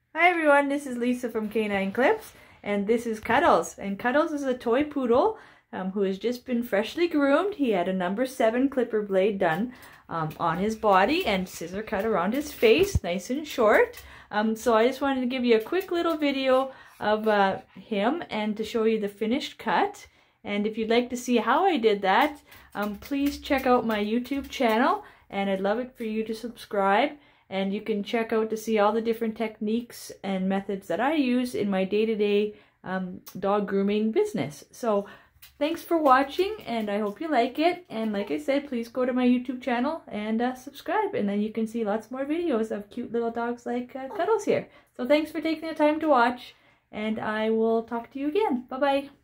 Hi everyone, this is Lisa from Canine Clips, and this is Cuddles. And Cuddles is a toy poodle who has just been freshly groomed. He had a number 7 clipper blade done on his body and scissor cut around his face, nice and short. So I just wanted to give you a quick little video of him and to show you the finished cut. And if you'd like to see how I did that, please check out my YouTube channel, and I'd love it for you to subscribe. And you can check out to see all the different techniques and methods that I use in my day-to-day dog grooming business. So thanks for watching, and I hope you like it. And like I said, please go to my YouTube channel and subscribe, and then you can see lots more videos of cute little dogs like Cuddles here. So thanks for taking the time to watch, and I will talk to you again. Bye-bye.